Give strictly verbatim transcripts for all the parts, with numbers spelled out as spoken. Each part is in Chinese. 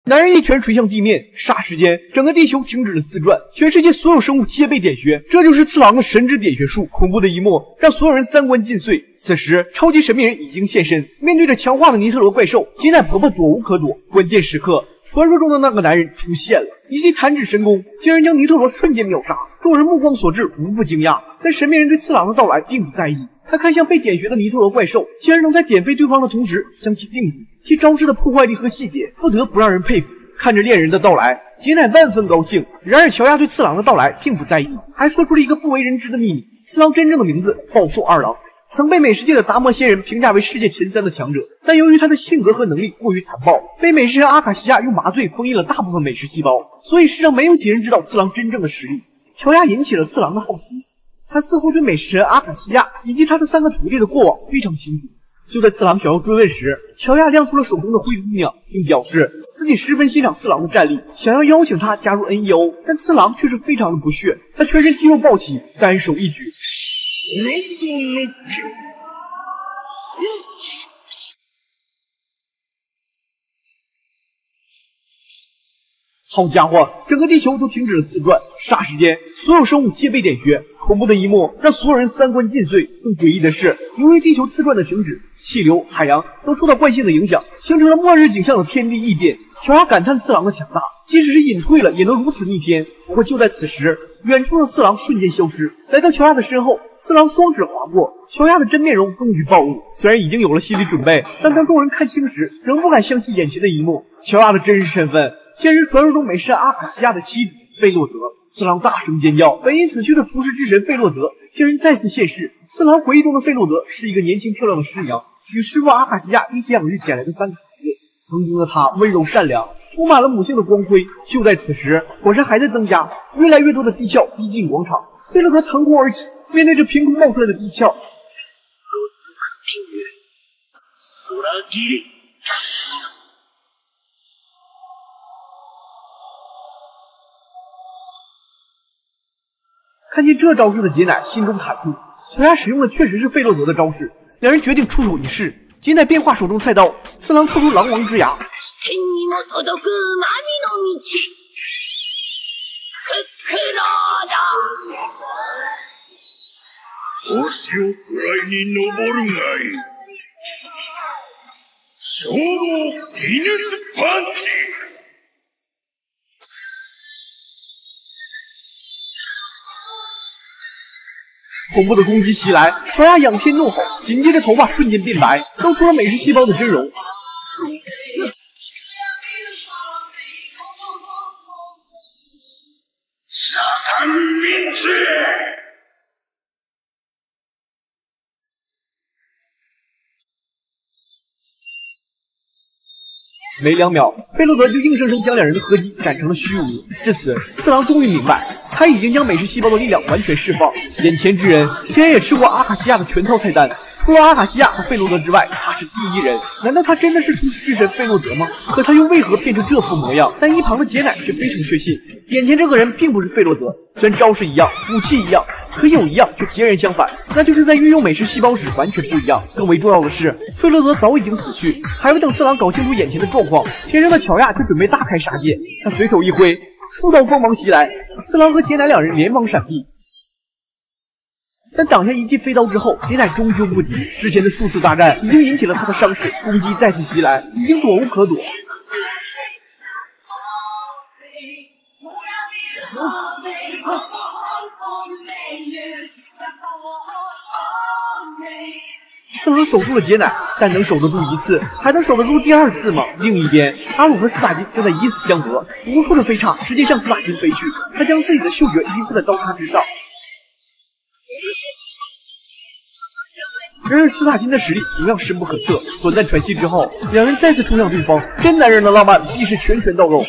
男人一拳捶向地面，霎时间，整个地球停止了自转，全世界所有生物皆被点穴。这就是次郎的神之点穴术，恐怖的一幕让所有人三观尽碎。此时，超级神秘人已经现身，面对着强化的尼特罗怪兽，杰乃婆婆躲无可躲。关键时刻，传说中的那个男人出现了，一记弹指神功竟然将尼特罗瞬间秒杀。众人目光所至，无不惊讶。但神秘人对次郎的到来并不在意，他看向被点穴的尼特罗怪兽，竟然能在点飞对方的同时将其定住。其招式的破坏力和细节，不得不让人佩服。看着恋人的到来，杰乃万分高兴。然而乔亚对次郎的到来并不在意，还说出了一个不为人知的秘密：次郎真正的名字暴兽二郎，曾被美食界的达摩仙人评价为世界前三的强者。但由于他的性格和能力过于残暴，被美食人阿卡西亚用麻醉封印了大部分美食细胞，所以世上没有几人知道次郎真正的实力。乔亚引起了次郎的好奇，他似乎对美食人阿卡西亚以及他的三个徒弟的过往非常清楚。就在次郎想要追问时，乔亚亮出了手中的灰姑娘，并表示自己十分欣赏次郎的战力，想要邀请他加入 N E O。 但次郎却是非常的不屑，他全身肌肉暴起，单手一举，好家伙，整个地球都停止了自转，霎时间，所有生物皆被点穴。恐怖的一幕让所有人三观尽碎。更诡异的是，由于地球自转的停止，气流、海洋都受到惯性的影响，形成了末日景象的天地异变。乔亚感叹次郎的强大，即使是隐退了，也能如此逆天。不过就在此时，远处的次郎瞬间消失，来到乔亚的身后，次郎双指划过，乔亚的真面容终于暴露。虽然已经有了心理准备，但当众人看清时，仍不敢相信眼前的一幕。乔亚的真实身份，竟然是传说中美食阿卡西亚的妻子费洛德。次郎大声尖叫，本已死去的厨师之神费洛德竟然再次现世。次郎回忆中的费洛德是一个年轻漂亮的师娘，与师傅阿卡西亚一起养育捡来的三个孩子。曾经的她温柔善良，充满了母性的光辉。就在此时，火山还在增加，越来越多的地壳逼近广场。费洛德腾空而起，面对着凭空冒出来的地壳，看见这招式的杰乃心中忐忑，乔亚使用的确实是费洛德的招式，两人决定出手一试。杰乃变化手中菜刀，次郎掏出狼王之牙， 星を位に登るがいい。衝動ギネスパンチ。 恐怖的攻击袭来，乔亚仰天怒吼，紧接着头发瞬间变白，露出了美食细胞的真容。 撒旦名字。 没两秒，费洛德就硬生生将两人的合击斩成了虚无。至此，次郎终于明白，他已经将美食细胞的力量完全释放。眼前之人竟然也吃过阿卡西亚的全套菜单，除了阿卡西亚和费洛德之外，他是第一人。难道他真的是厨师之神费洛德吗？可他又为何变成这副模样？但一旁的杰乃却非常确信，眼前这个人并不是费洛德。虽然招式一样，武器一样，可有一样却截然相反，那就是在运用美食细胞时完全不一样。更为重要的是，费洛德早已经死去，还未等次郎搞清楚眼前的状况，天上的乔亚却准备大开杀戒。他随手一挥，数道锋芒袭来，次郎和杰乃两人连忙闪避。但挡下一记飞刀之后，杰乃终究不敌。之前的数次大战已经引起了他的伤势，攻击再次袭来，已经躲无可躲。次郎守住了杰乃，但能守得住一次，还能守得住第二次吗？另一边，阿鲁和斯塔金正在以死相搏，无数的飞叉直接向斯塔金飞去，他将自己的嗅觉依附在刀叉之上。然而斯塔金的实力同样深不可测，短暂喘息之后，两人再次冲向对方。真男人的浪漫必是拳拳到肉。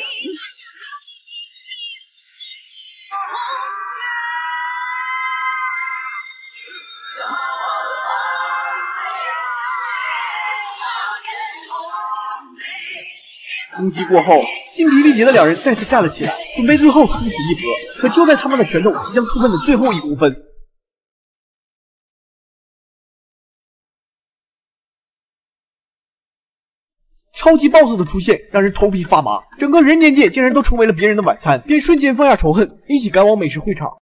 攻击过后，筋疲力竭的两人再次站了起来，准备最后殊死一搏。可就在他们的拳头即将触碰的最后一公分， 超级 boss 的出现让人头皮发麻，整个人间界竟然都成为了别人的晚餐，便瞬间放下仇恨，一起赶往美食会场。